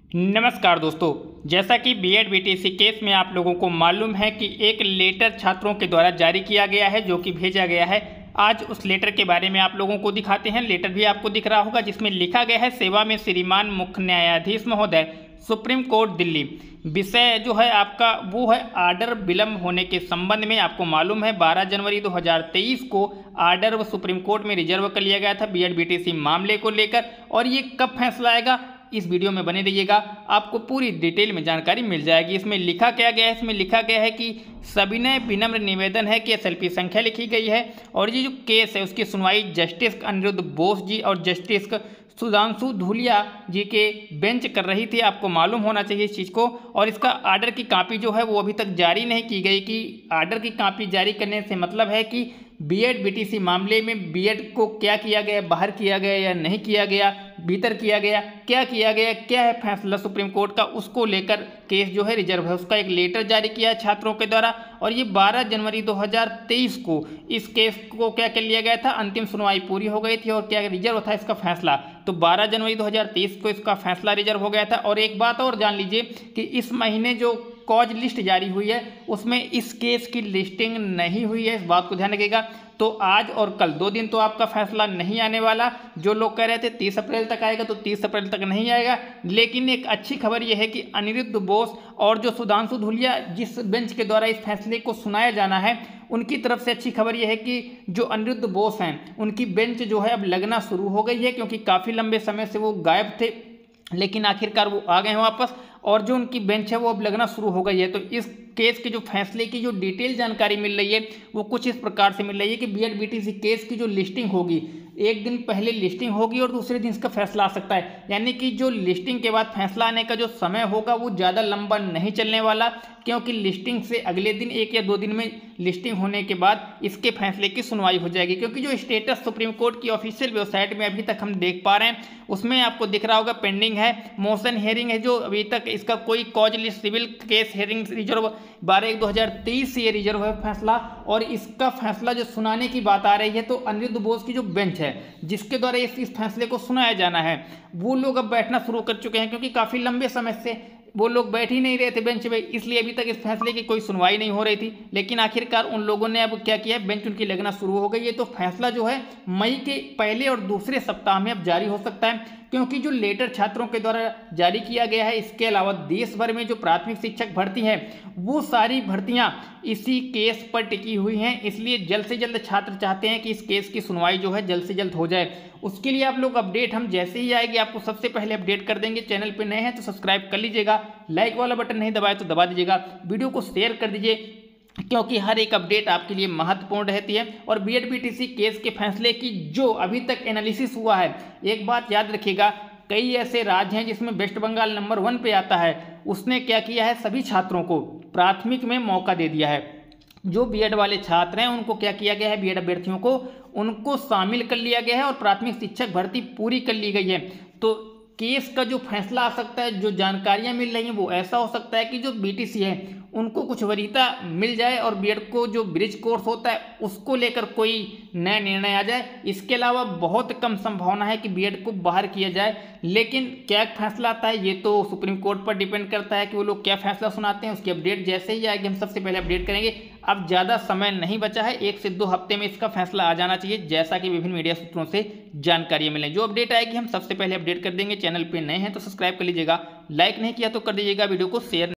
नमस्कार दोस्तों, जैसा कि बीएड बीटीसी केस में आप लोगों को मालूम है कि एक लेटर छात्रों के द्वारा जारी किया गया है जो कि भेजा गया है। आज उस लेटर के बारे में आप लोगों को दिखाते हैं। लेटर भी आपको दिख रहा होगा जिसमें लिखा गया है सेवा में श्रीमान मुख्य न्यायाधीश महोदय, सुप्रीम कोर्ट दिल्ली। विषय जो है आपका वो है आर्डर विलंब होने के संबंध में। आपको मालूम है 12 जनवरी 2023 को आर्डर सुप्रीम कोर्ट में रिजर्व कर लिया गया था बीएड बीटीसी मामले को लेकर, और ये कब फैसला आएगा इस वीडियो में बने रहिएगा, आपको पूरी डिटेल में जानकारी मिल जाएगी। इसमें लिखा क्या गया है, इसमें लिखा गया है कि सविनय विनम्र निवेदन है कि एसएलपी संख्या लिखी गई है और ये जो केस है उसकी सुनवाई जस्टिस अनिरुद्ध बोस जी और जस्टिस सुधांशु धूलिया जी के बेंच कर रही थी। आपको मालूम होना चाहिए इस चीज़ को। और इसका आर्डर की कॉपी जो है वो अभी तक जारी नहीं की गई। कि आर्डर की कॉपी जारी करने से मतलब है कि बीएड बीटीसी मामले में बीएड को क्या किया गया, बाहर किया गया या नहीं किया गया, भीतर किया गया, क्या किया गया, क्या है फैसला सुप्रीम कोर्ट का, उसको लेकर केस जो है रिजर्व है। उसका एक लेटर जारी किया है छात्रों के द्वारा और ये 12 जनवरी 2023 को इस केस को क्या कर लिया गया था, अंतिम सुनवाई पूरी हो गई थी और क्या रिजर्व था इसका फैसला। तो 12 जनवरी 2023 को इसका फैसला रिजर्व हो गया था। और एक बात और जान लीजिए कि इस महीने जो कॉज लिस्ट जारी हुई है उसमें इस केस की लिस्टिंग नहीं हुई है, इस बात को ध्यान रखिएगा। तो आज और कल 2 दिन तो आपका फैसला नहीं आने वाला। जो लोग कह रहे थे 30 अप्रैल तक आएगा, तो 30 अप्रैल तक नहीं आएगा। लेकिन एक अच्छी खबर यह है कि अनिरुद्ध बोस और जो सुधांशु धूलिया जिस बेंच के द्वारा इस फैसले को सुनाया जाना है उनकी तरफ से अच्छी खबर यह है कि जो अनिरुद्ध बोस हैं उनकी बेंच जो है अब लगना शुरू हो गई है, क्योंकि काफ़ी लंबे समय से वो गायब थे लेकिन आखिरकार वो आ गए हैं वापस, और जो उनकी बेंच है वो अब लगना शुरू हो गई है। तो इस केस के जो फैसले की जो डिटेल जानकारी मिल रही है वो कुछ इस प्रकार से मिल रही है कि बीएड बीटीसी केस की जो लिस्टिंग होगी, एक दिन पहले लिस्टिंग होगी और दूसरे दिन इसका फैसला आ सकता है। यानी कि जो लिस्टिंग के बाद फैसला आने का जो समय होगा वो ज़्यादा लंबा नहीं चलने वाला, क्योंकि लिस्टिंग से अगले दिन 1 या 2 दिन में लिस्टिंग होने के बाद इसके फैसले की सुनवाई हो जाएगी। क्योंकि जो स्टेटस सुप्रीम कोर्ट की ऑफिशियल वेबसाइट में अभी तक हम देख पा रहे हैं उसमें आपको दिख रहा होगा पेंडिंग है, मोशन हियरिंग है, जो अभी तक इसका कोई cause list civil case hearing reserve 12/1/2023 से ये रिजर्व है फैसला। और इसका फैसला जो सुनाने की बात आ रही है तो अनिरुद्ध बोस की जो बेंच है जिसके द्वारा इस फैसले को सुनाया जाना है वो लोग अब बैठना शुरू कर चुके हैं, क्योंकि काफ़ी लंबे समय से वो लोग बैठ ही नहीं रहे थे बेंच पे, इसलिए अभी तक इस फैसले की कोई सुनवाई नहीं हो रही थी। लेकिन आखिरकार उन लोगों ने अब क्या किया, बेंच उनकी लगना शुरू हो गई है। तो फैसला जो है मई के पहले और दूसरे सप्ताह में अब जारी हो सकता है, क्योंकि जो लेटर छात्रों के द्वारा जारी किया गया है इसके अलावा देश भर में जो प्राथमिक शिक्षक भर्ती है वो सारी भर्तियां इसी केस पर टिकी हुई हैं। इसलिए जल्द से जल्द छात्र चाहते हैं कि इस केस की सुनवाई जो है जल्द से जल्द हो जाए। उसके लिए आप लोग अपडेट हम जैसे ही आएगी आपको सबसे पहले अपडेट कर देंगे। चैनल पे नए हैं तो सब्सक्राइब कर लीजिएगा, लाइक वाला बटन नहीं दबाए तो दबा दीजिएगा, वीडियो को शेयर कर दीजिए, क्योंकि हर एक अपडेट आपके लिए महत्वपूर्ण रहती है। और बीएड बीटीसी केस के फैसले की जो अभी तक एनालिसिस हुआ है, एक बात याद रखिएगा, कई ऐसे राज्य हैं जिसमें वेस्ट बंगाल नंबर 1 पे आता है। उसने क्या किया है, सभी छात्रों को प्राथमिक में मौका दे दिया है। जो बीएड वाले छात्र हैं उनको क्या किया गया है, बीएड अभ्यर्थियों को उनको शामिल कर लिया गया है और प्राथमिक शिक्षक भर्ती पूरी कर ली गई है। तो केस का जो फैसला आ सकता है, जो जानकारियां मिल रही हैं वो ऐसा हो सकता है कि जो बीटीसी है उनको कुछ वरीयता मिल जाए और बीएड को जो ब्रिज कोर्स होता है उसको लेकर कोई नया निर्णय आ जाए। इसके अलावा बहुत कम संभावना है कि बीएड को बाहर किया जाए। लेकिन क्या फैसला आता है ये तो सुप्रीम कोर्ट पर डिपेंड करता है कि वो लोग क्या फैसला सुनाते हैं। उसकी अपडेट जैसे ही आएगी हम सबसे पहले अपडेट करेंगे। अब ज़्यादा समय नहीं बचा है, 1 से 2 हफ्ते में इसका फैसला आ जाना चाहिए, जैसा कि विभिन्न मीडिया सूत्रों से जानकारी मिले। जो अपडेट आएगी हम सबसे पहले अपडेट कर देंगे। चैनल पे नए हैं तो सब्सक्राइब कर लीजिएगा, लाइक नहीं किया तो कर दीजिएगा, वीडियो को शेयर